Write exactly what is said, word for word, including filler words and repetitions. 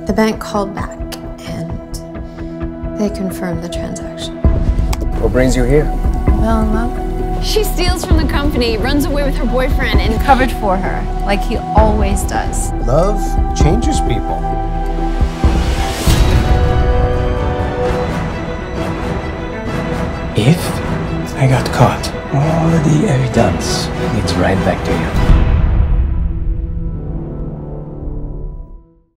The bank called back and they confirmed the transaction. What brings you here? Fell in love. She steals from the company, runs away with her boyfriend, and Covered for her, like he always does. Love changes people. If I got caught, all the evidence leads right back to you.